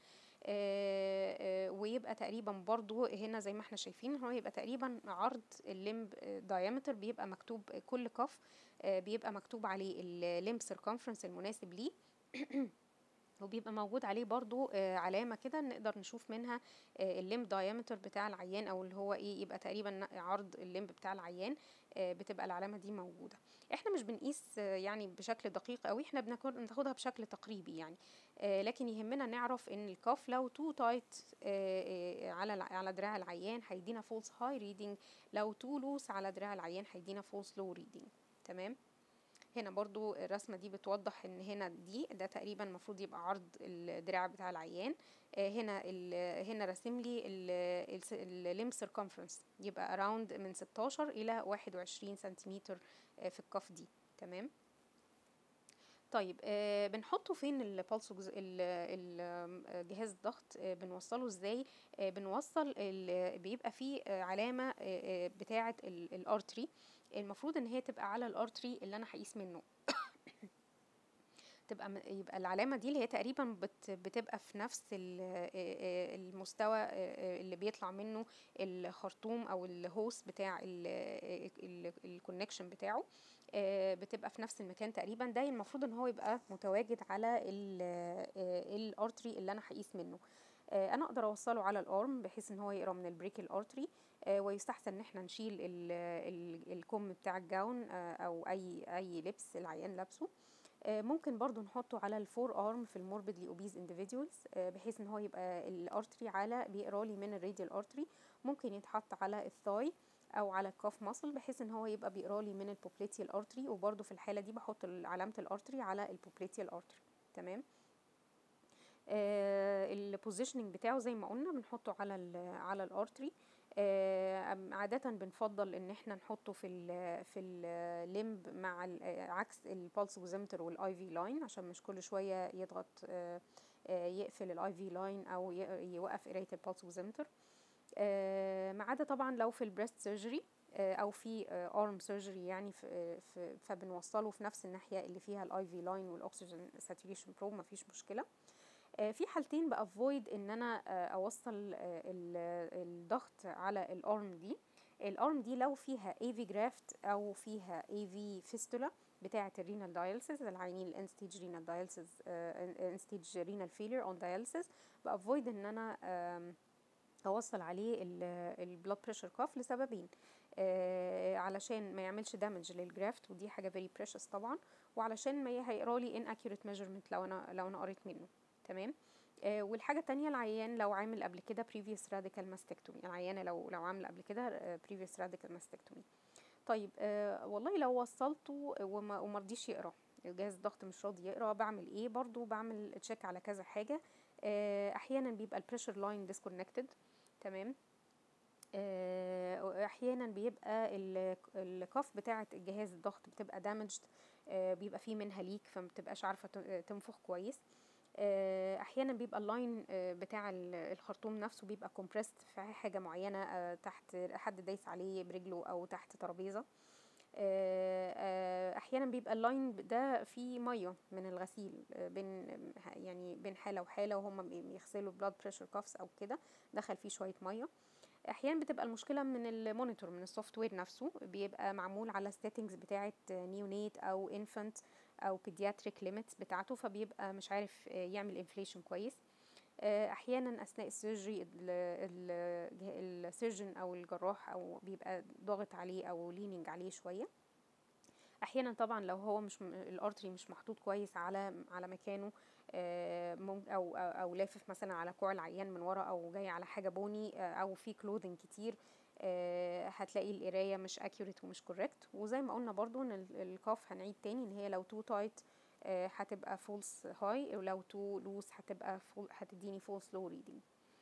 ويبقى تقريبا برضو هنا زي ما احنا شايفين هو يبقى تقريبا عرض الليمب دايمتر، بيبقى مكتوب كل كف بيبقى مكتوب عليه الليمب سيركمفرنس المناسب ليه وبيبقى موجود عليه برضو علامة كده نقدر نشوف منها الليمب دايمتر بتاع العيان او اللي هو ايه يبقى تقريبا عرض الليمب بتاع العيان، بتبقى العلامة دي موجودة. احنا مش بنقيس يعني بشكل دقيق قوي، احنا بناخدها بشكل تقريبي يعني، لكن يهمنا نعرف ان الكاف لو تو تايت على دراع العيان هيدينا فولس هاي ريدنج، لو تو لوس على دراع العيان هيدينا فولس لو ريدنج. تمام. هنا برضو الرسمة دي بتوضح ان هنا ده تقريبا المفروض يبقى عرض الدراع بتاع العيان، هنا رسم لي الليمب سيركمفرنس يبقى اراوند من 16 الى 21 سنتيمتر في الكف دي. تمام. طيب بنحطه فين البلس جهاز الضغط؟ بنوصله ازاي؟ بنوصل بيبقى فيه علامة بتاعة الارتري، المفروض ان هي تبقى على الارتري اللي انا هقيس منه يبقى العلامة دي اللي هي تقريبا بتبقى في نفس المستوى اللي بيطلع منه الخرطوم او الهوس بتاع الكونكشن بتاعه، بتبقى في نفس المكان تقريبا، ده المفروض ان هو يبقى متواجد على الارتري اللي انا هقيس منه. انا اقدر اوصله على الارم بحيث ان هو يقرا من البريكل ارتري، ويستحسن ان احنا نشيل الكم بتاع الجاون او اي لبس العيان لابسه. ممكن برضو نحطه على الفور ارم في الموربيدلي اوبيز انديفيدوالز، بحيث ان هو يبقى الارتري بيقرا لي من الراديال ارتري. ممكن يتحط على الثاي او على الكاف ماسل، بحيث ان هو يبقى بيقرا لي من البوبليتيال ارتري، وبرضو في الحاله دي بحط علامه الارتري على البوبليتيال ارتري. تمام. البوزيشننج بتاعه زي ما قلنا بنحطه على الارتري. عادة بنفضل ان احنا نحطه في الليمب مع عكس البالس اوكسيمتر والاي في لاين، عشان مش كل شوية يضغط يقفل الاي في لاين او يوقف قراية البالس اوكسيمتر. ما عدا طبعا لو في البريست سيرجري او في ارم سيرجري يعني فبنوصله في نفس الناحية اللي فيها الاي في لاين والاكسجين ساتوريشن بروب، مفيش مشكلة. في حالتين بافويد ان انا اوصل الضغط على الارم دي لو فيها AV جرافت او فيها AV فيستولا بتاعه الرينال داياليسيس، العيانين الان ستيج رينال داياليسيس، ان ستيج رينال فيلير اون داياليسيس، بافويد ان انا اوصل عليه البلاد بريشر كاف لسببين: علشان ما يعملش دامج للجرافت، ودي حاجه فيري بريشس طبعا، وعلشان ما هيقرا لي inaccurate measurement لو انا قريت منه. تمام. والحاجه الثانيه، العيان لو عامل قبل كده previous radical mastectomy، العيانه لو عامله قبل كده previous radical mastectomy. طيب والله لو وصلته وما رضيش يقرا، جهاز الضغط مش راضي يقرا، بعمل ايه؟ برضو بعمل تشيك على كذا حاجه. احيانا بيبقى البريشر لاين disconnected. تمام. احيانا بيبقى الكف بتاعه الجهاز الضغط بتبقى دامجد، بيبقى فيه منها ليك فما بتبقاش عارفه تنفخ كويس. احيانا بيبقى اللاين بتاع الخرطوم نفسه بيبقى كومبريست في حاجه معينه، تحت حد دايس عليه برجله او تحت ترابيزه. احيانا بيبقى اللاين ده فيه ميه من الغسيل، بين حاله وحاله وهم بيغسلوا بلاد بريشر كافس او كده، دخل فيه شويه ميه. احيانا بتبقى المشكله من المونيتور، من السوفت وير نفسه، بيبقى معمول على ستيتنجز بتاعه نيونيت او انفانت او بيدياتريك ليميتس بتاعته، فبيبقى مش عارف يعمل انفليشن كويس. احيانا اثناء السيرجري السيرجن او الجراح او بيبقى ضاغط عليه او ليننج عليه شويه. احيانا طبعا لو هو مش الارتري مش محطوط كويس على مكانه، او لافف مثلا على كوع العيان من ورا، او جاي على حاجه بوني، او في كلودنج كتير، هتلاقي القرايه مش اكيوريت ومش كوريكت. وزي ما قلنا برضو ان الكاف هنعيد تاني ان هي لو تو تايت هتبقى فولس هاي، ولو تو لوس هتديني فولس لو ريدنج.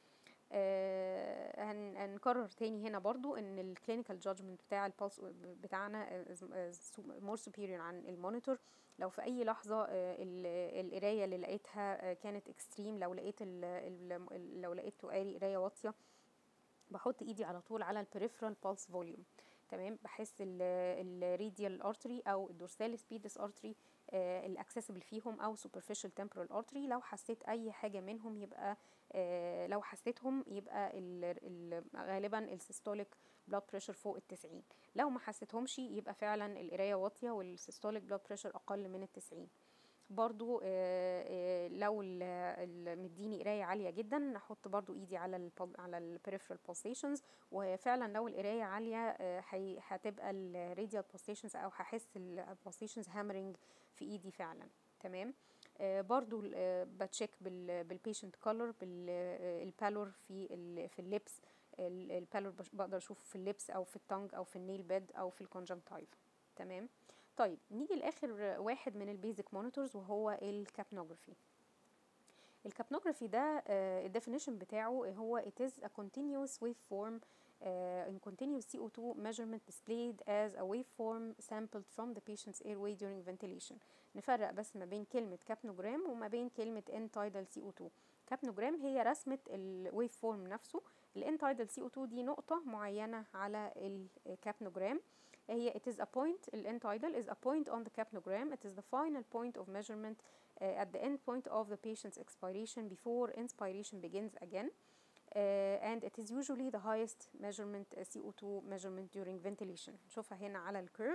هنكرر تاني هنا برضو ان الكلينيكال جادجمنت بتاع البلس بتاعنا مور سوبيريور عن المونيتور. لو في اي لحظه القرايه اللي لقيتها كانت اكستريم، لو لقيته قرايه واطيه، بحط ايدي على طول على البريفرال بالس فوليوم. تمام. بحس الريديال ارتري او الدورسال سبيدس ارتري الاكسسبل فيهم، او سوبرفيشال تمبورال ارتري، لو حسيت اي حاجه منهم يبقى لو حسيتهم يبقى غالبا السيستوليك بلاد بريشر فوق ال90. لو ما حسيتهمش يبقى فعلا القرايه واطيه والسيستوليك بلاد بريشر اقل من ال90. برضو لو مديني قرايه عاليه جدا نحط برضو ايدي على البريفرال pulsations، وفعلا لو القرايه عاليه هتبقى الراديال pulsations او هحس الpulsations هامرنج في ايدي فعلا. تمام. برضو بتشيك بالبيشنت كولر، بالبالور في اللبس. البالور بقدر اشوفه في اللبس او في التونج او في النيل بيد او في الكونجنكتيف. تمام. طيب نيجي لاخر واحد من البيزك مونيتورز وهو الكابنوجرافي. الكابنوجرافي ده الديفينيشن بتاعه هو it is a continuous waveform in continuous CO2 measurement displayed as a waveform sampled from the patient's airway during ventilation. نفرق بس ما بين كلمة كابنوجرام وما بين كلمة end-tidal CO2. كابنوجرام هي رسمة الويفورم نفسه، الانتايدال CO2 دي نقطة معينة على الكابنوجرام. هي it is a point, الانتايدال is a point on the capnogram. It is the final point of measurement at the end point of the patient's expiration before inspiration begins again. And it is usually the highest measurement CO2 measurement during ventilation. نشوفها هنا على الكيرف.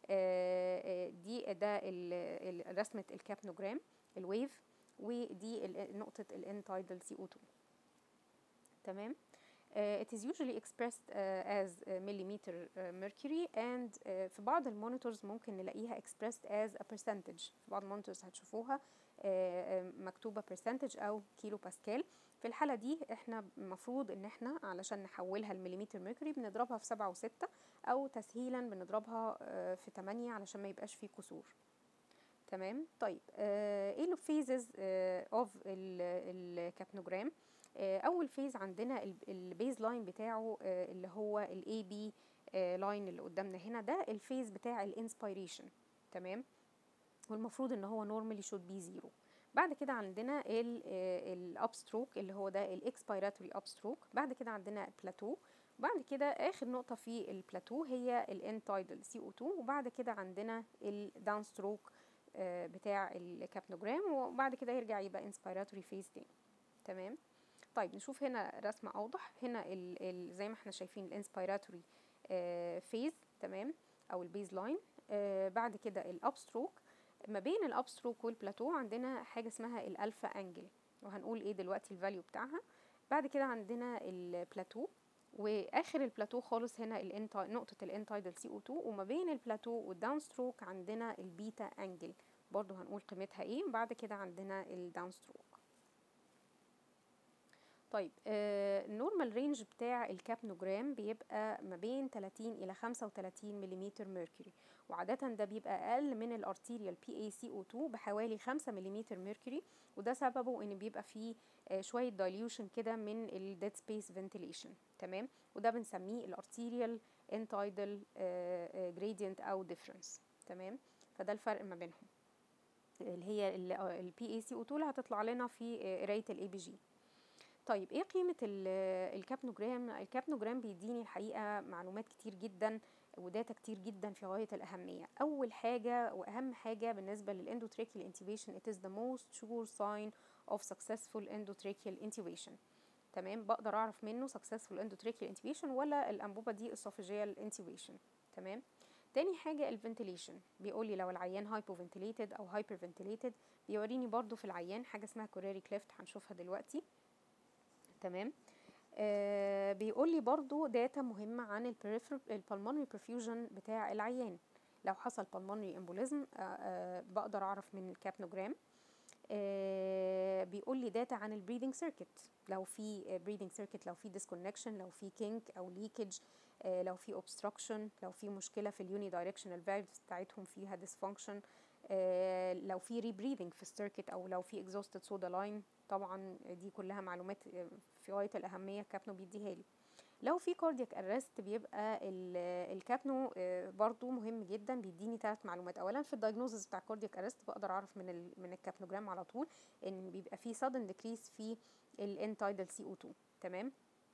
ده رسمة الكابنوجرام الويف، ودي نقطة الانتايدال CO2. تمام. It is usually expressed as millimeter mercury and في بعض المونيتورز ممكن نلاقيها expressed as a percentage. في بعض المونيتورز هتشوفوها مكتوبة percentage أو كيلو باسكال. في الحالة دي احنا المفروض ان احنا علشان نحولها لمليمتر ميركوري بنضربها في 7 و6 او تسهيلا بنضربها في 8 علشان ما يبقاش فيه كسور. تمام. طيب ايه الفيزز اوف الكابنوجرام؟ اول فيز عندنا البيز لاين بتاعه اللي هو الاي بي لاين اللي قدامنا هنا، ده الفيز بتاع الانسبيريشن. تمام. والمفروض ان هو نورمالي شود بي 0. بعد كده عندنا الاب ستروك اللي هو ده الاكسبيراتوري اب ستروك. بعد كده عندنا البلاتو. بعد كده اخر نقطه في البلاتو هي الانتايدل CO2. وبعد كده عندنا الداون ستروك بتاع الكابنوجرام، وبعد كده يرجع يبقى انسبيراتوري فيز تاني. تمام. طيب نشوف هنا رسمه اوضح. هنا زي ما احنا شايفين الانسبيراتوري فيز. تمام. او البيز لاين. بعد كده الاب ستروك. ما بين الاب ستروك والبلاتو عندنا حاجه اسمها الالفا انجل، وهنقول ايه دلوقتي الفاليو بتاعها. بعد كده عندنا البلاتو، واخر البلاتو خالص هنا نقطه الانتايدل CO2. وما بين البلاتو والداون ستروك عندنا البيتا انجل، برضو هنقول قيمتها ايه. بعد كده عندنا الداون ستروك. طيب النورمال رينج بتاع الكابنوجرام بيبقى ما بين 30 إلى 35 ملم ميركوري، وعادة ده بيبقى أقل من الارتيريال PaCO2 بحوالي 5 ملم ميركوري، وده سببه إن بيبقى فيه شوية دايليوشن كده من الديد سبيس فنتيليشن. تمام. وده بنسميه الارتيريال انتايدل جريدينت أو ديفرنس. تمام. فده الفرق ما بينهم، اللي هي PaCO2 اللي هتطلع لنا في قراية الABG. طيب ايه قيمة الكابنوجرام؟ الكابنوجرام بيديني الحقيقة معلومات كتير جدا وداتا كتير جدا في غاية الأهمية. أول حاجة وأهم حاجة بالنسبة للإندوتراكيال intubation it is the most sure sign of successful endotracheal intubation. تمام. بقدر أعرف منه successful endotracheal intubation ولا الأنبوبة دي esophageal intubation. تمام. تاني حاجة الفنتيليشن، بيقولي لو العيان هايبوفنتيليتد أو هايبرفنتيليتد. بيوريني برضو في العيان حاجة اسمها كوريري كليفت هنشوفها دلوقتي. تمام. بيقول لي برضو داتا مهمة عن البلمونري perfusion بتاع العيان. لو حصل pulmonary embolism بقدر أعرف من الكابنوجرام. بيقول لي داتا عن البريدنج سيركت، لو في بريدنج سيركت، لو في ديسكونكشن، لو في كينك أو ليكج، لو في obstruction، لو في مشكلة في اليوني دايركشنال فالفز بتاعتهم فيها dysfunction، لو في ريبريدنج في السيركت، او لو في exhausted soda line. طبعا دي كلها معلومات في غاية الأهمية الكابنو بيديها لي. لو في كاردياك ارست بيبقى الكابنو برضو مهم جدا، بيديني 3 معلومات. اولا في الدايجنوزس بتاع كاردياك ارست بقدر اعرف من الكابنوجرام على طول ان بيبقى في sudden decrease في الانتايدل CO2. تمام.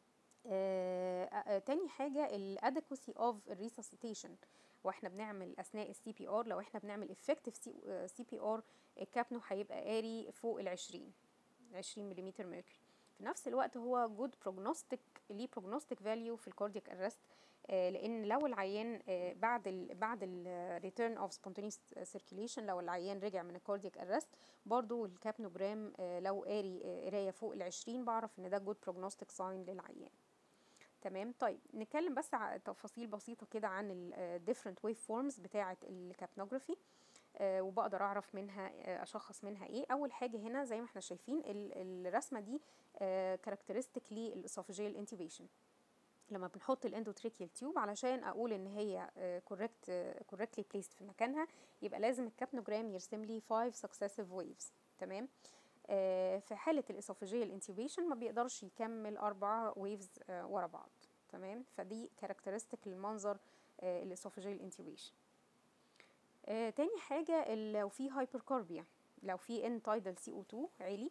تاني حاجة الادكوسي اوف الريساسيتيشن، واحنا بنعمل اثناء CPR. لو احنا بنعمل effective CPR الكابنو هيبقى قاري فوق 20 ملم ميركوري. في نفس الوقت هو جود بروجنوستيك، ليه بروجنوستيك فاليو في الكاردياك ارست، لان لو العيان بعد الريتيرن اوف سبونتينيوس سيركيليشن، لو العيان رجع من الكاردياك ارست برضو الكابنوجرام لو قرايه فوق 20 بعرف ان ده جود بروجنوستيك ساين للعيان. تمام. طيب نتكلم بس تفاصيل بسيطه كده عن الديفرنت ويف فورمز بتاعه الكابنوجرافي، وبقدر اعرف منها اشخص منها ايه. اول حاجه هنا زي ما احنا شايفين الرسمه دي كاركترستيك للاسوفاجيال انتوبيشن. لما بنحط الاندوتريكيال تيوب علشان اقول ان هي كوركتلي بليست في مكانها، يبقى لازم الكابنوجرام يرسم لي 5 successive waves. تمام. في حاله الاسوفاجيال انتوبيشن ما بيقدرش يكمل 4 ويفز ورا بعض. تمام. فدي كاركترستيك للمنظر الاسوفاجيال انتوبيشن. تاني حاجة لو في هايبركاربيا، لو في انتايدل CO2 عالي،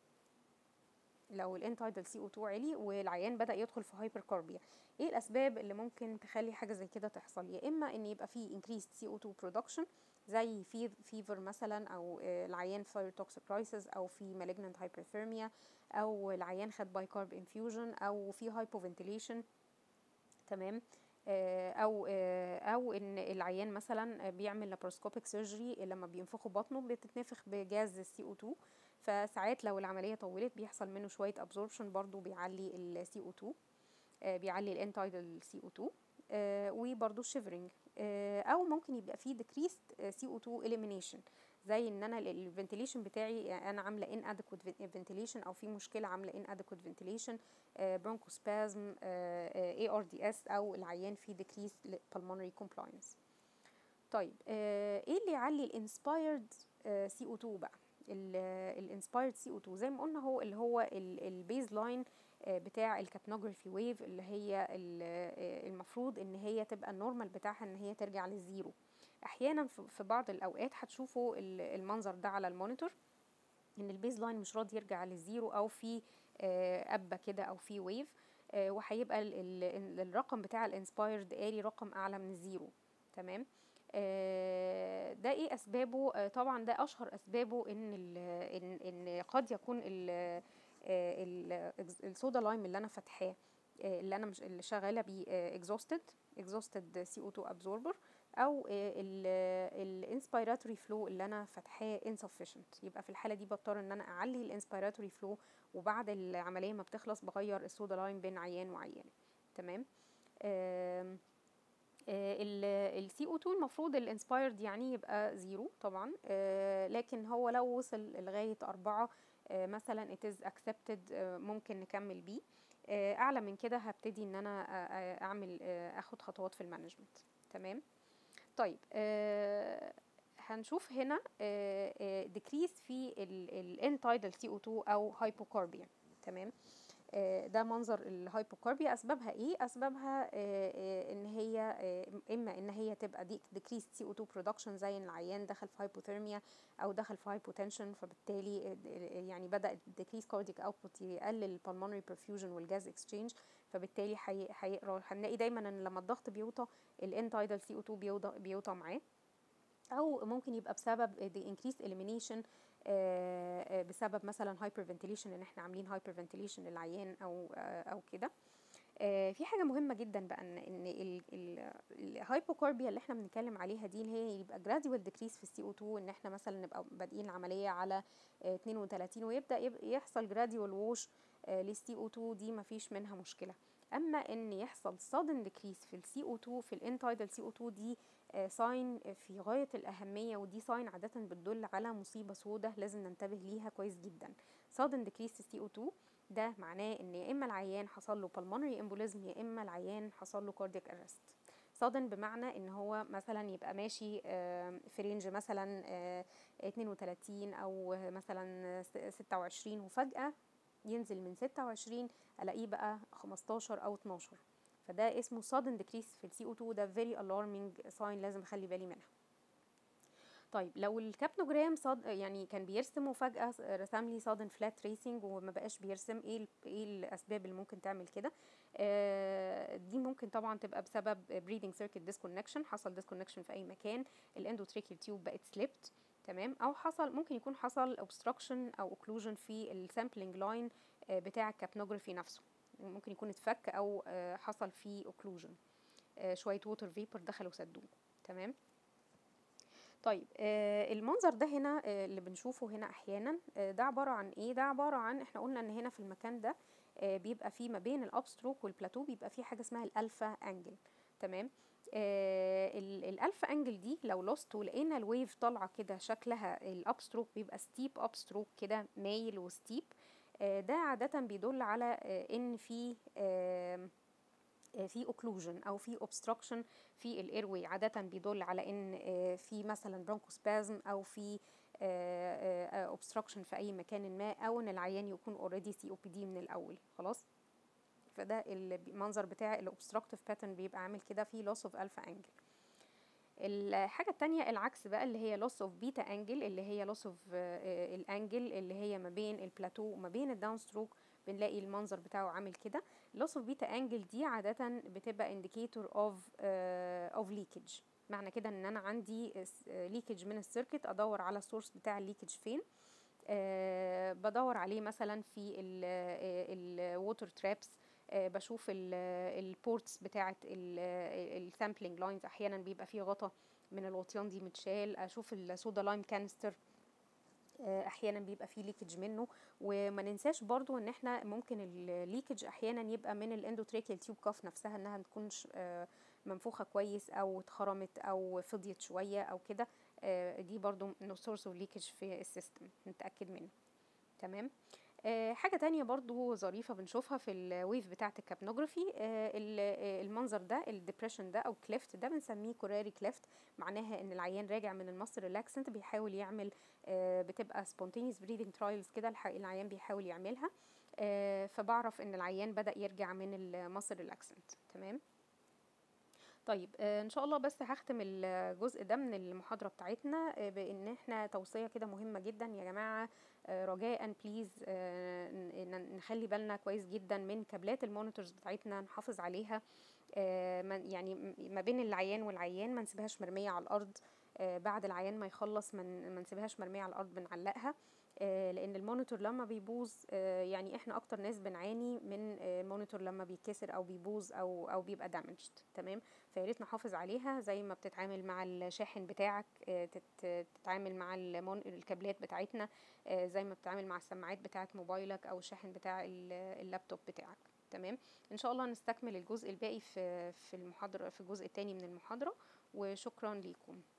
لو الانتايدل CO2 عالي والعيان بدأ يدخل في هايبركاربيا، ايه الاسباب اللي ممكن تخلي حاجة زي كده تحصل؟ يا اما ان يبقى في increased CO2 production زي فيفر مثلا، او العيان في toxic crisis، او في malignant hyperthermia، او العيان خد بايكارب infusion، او في hypoventilation. تمام. او ان العيان مثلا بيعمل لاباروسكوبيك سيرجري، لما بينفخوا بطنه بتتنفخ بجاز CO2، فساعات لو العمليه طولت بيحصل منه شويه ابزوربشن برضو بيعلي CO2. بيعلي الانتايدال CO2 وبرده الشيفرنج، او ممكن يبقى فيه decreased CO2 elimination، زي ان انا الفنتيليشن بتاعي انا عامله inadequate ventilation او في مشكله عامله inadequate ventilation، bronchospasm، ARDS، او العيان فيه decreased pulmonary compliance. طيب ايه اللي يعلي الانسبايرد CO2 بقى؟ الانسبايرد CO2 زي ما قلنا هو اللي هو البيز لاين بتاع الكابنوجرافي ويف، اللي هي المفروض ان هي تبقى النورمال بتاعها ان هي ترجع للزيرو. احيانا في بعض الاوقات هتشوفوا المنظر ده على المونيتور، ان البيز لاين مش راضي يرجع للزيرو، او في قبه كده او في ويف، وهيبقى الرقم بتاع الانسبايرد قاري رقم اعلى من الزيرو. تمام. ده ايه اسبابه؟ طبعا ده اشهر اسبابه ان قد يكون الصودا لايم اللي انا فاتحاه، اللي انا مش اللي شغاله بيه exhausted CO2 absorber، او الانسبيراتوري فلو اللي انا فاتحاه insufficient. يبقى في الحاله دي بضطر ان انا اعلي الانسبيراتوري فلو، وبعد العمليه ما بتخلص بغير الصودا لايم بين عيان وعيان. تمام. ال CO2 المفروض الانسبايرد يعني يبقى زيرو طبعا، لكن هو لو وصل لغاية 4 مثلا it is accepted، ممكن نكمل بيه. اعلى من كده هبتدي ان انا اخد خطوات في المانجمنت. تمام. طيب هنشوف هنا decrease في الانتايدال CO2 او هايبوكاربيا. تمام. ده منظر الهايبوكاربيا. اسبابها ايه؟ اسبابها ان هي اما ان هي تبقى decreased CO2 production، زي ان العيان دخل في هايبوثيرميا او دخل في هايبوتنشن، فبالتالي يعني بدأ decreased cardiac output يقلل pulmonary perfusion والجاز exchange، فبالتالي هنلاقي دايما ان لما الضغط بيوطى الانتايدال CO2 بيوطى معاه. او ممكن يبقى بسبب the increased elimination، بسبب مثلا hyperventilation، ان احنا عاملين hyperventilation للعيان او كده. في حاجه مهمه جدا بقى، ان الهايبوكاربيا اللي احنا بنتكلم عليها دي، اللي هي يبقى gradual decrease في CO2، ان احنا مثلا نبقى بادئين العمليه على 32 ويبدا يحصل gradual wash للCO2، دي مفيش منها مشكله. اما ان يحصل sudden decrease في الCO2 في الانتايدال CO2، دي ساين في غاية الأهمية، ودي ساين عادة بتدل على مصيبة سودة لازم ننتبه ليها كويس جدا. sudden decrease CO2 ده معناه ان يا اما العيان حصل له pulmonary embolism، يا اما العيان حصل له cardiac arrest. sudden بمعنى ان هو مثلا يبقى ماشي في رينج مثلا 32 او مثلا 26، وفجأة ينزل من 26 الاقيه بقى 15 او 12، فده اسمه sudden decrease في الCO2. ده very alarming sign لازم اخلي بالي منها. طيب لو الكابنوجرام يعني كان بيرسم وفجأة رسم لي sudden flat tracing وما بقاش بيرسم، ايه الاسباب اللي ممكن تعمل كده؟ دي ممكن طبعا تبقى بسبب breathing circuit disconnection، حصل disconnection في اي مكان، الاندوتريكيال تيوب بقت slipped. تمام. او ممكن يكون حصل obstruction او occlusion في السامبلينج لاين بتاع الكابنوجرافي نفسه، ممكن يكون اتفك او حصل فيه occlusion، شويه ووتر فيبر دخلوا سدوه. تمام. طيب المنظر ده هنا اللي بنشوفه هنا احيانا، ده عباره عن ايه؟ ده عباره عن احنا قلنا ان هنا في المكان ده بيبقى فيه ما بين الابستروك والبلاتو بيبقى فيه حاجه اسمها الالفا انجل. تمام. الالفا انجل دي لو لوست ولقينا الويف طالعه كده شكلها الابستروك بيبقى ستيب ابستروك كده مايل وستيب، ده عادة بيدل على ان في occlusion او في obstruction في الايروي، عادة بيدل على ان في مثلا bronchospasm او في obstruction في اي مكان ما، او ان العيان يكون already COPD من الاول خلاص. فده المنظر بتاع الobstructive pattern بيبقى عامل كده في loss of alpha angle. الحاجة التانية العكس بقى، اللي هي loss of beta angle، اللي هي loss of الانجل اللي هي ما بين البلاتو وما بين الداون ستروك، بنلاقي المنظر بتاعه عامل كده. loss of beta angle دي عادة بتبقى indicator of leakage، معنى كده ان انا عندي leakage من السيركت، ادور على السورس بتاع الليكج فين. بدور عليه مثلا في الووتر ترابس، بشوف البورتس بتاعه السامبلينج لاينز، احيانا بيبقى فيه غطا من الوطيان دي متشال، اشوف الصودا لايم كانستر احيانا بيبقى فيه ليكج منه. وما ننساش برضو ان احنا ممكن الليكج احيانا يبقى من الاندوتريكيال تيوب كاف نفسها، انها متكونش منفوخه كويس او اتخرمت او فضيت شويه او كده. دي برضو سورس اوف ليكج في السيستم نتاكد منه. تمام. حاجة تانية برضو ظريفة بنشوفها في الويف بتاعة الكابنوجرافي، المنظر ده الديبريشن ده او كليفت ده بنسميه كوراري كليفت. معناها ان العيان راجع من المصل ريلاكسنت بيحاول يعمل، بتبقى spontaneous breathing trials كده العيان بيحاول يعملها، فبعرف ان العيان بدأ يرجع من المصل ريلاكسنت. تمام. طيب ان شاء الله بس هختم الجزء ده من المحاضرة بتاعتنا بان احنا توصية كده مهمة جدا يا جماعة، رجاء بليز نخلي بالنا كويس جدا من كابلات المونيتورز بتاعتنا، نحافظ عليها يعني ما بين العيان والعيان، ما نسيبهاش مرمية على الارض. بعد العيان ما يخلص ما نسيبهاش مرمية على الارض، بنعلقها. لان المونيتور لما بيبوظ، يعني احنا اكتر ناس بنعاني من المونيتور لما بيتكسر او بيبوظ او بيبقى دامجد. تمام. فياريت نحافظ عليها زي ما بتتعامل مع الشاحن بتاعك، تتعامل مع الكابلات بتاعتنا زي ما بتتعامل مع السماعات بتاعت موبايلك او الشاحن بتاع اللابتوب بتاعك. تمام. ان شاء الله نستكمل الجزء الباقي في المحاضرة، في الجزء الثاني من المحاضرة. وشكرا ليكم.